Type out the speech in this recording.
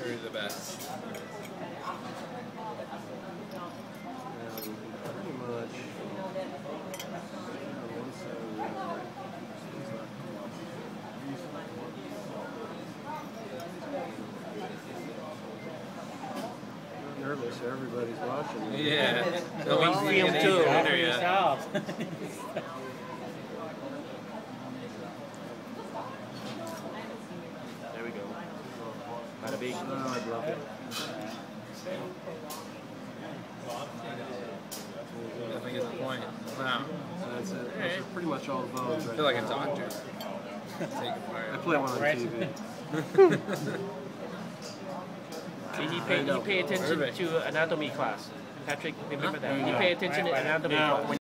You're the best. Pretty much. Nervous, everybody's watching. Yeah. No, we see him too. There we go. Bada bing. Oh, I love it. I think it's the point. Wow. That's it. Those are pretty much all the bones. I feel like a doctor. I play one on TV. He paid attention to anatomy class. Patrick, remember that? He paid attention to anatomy class.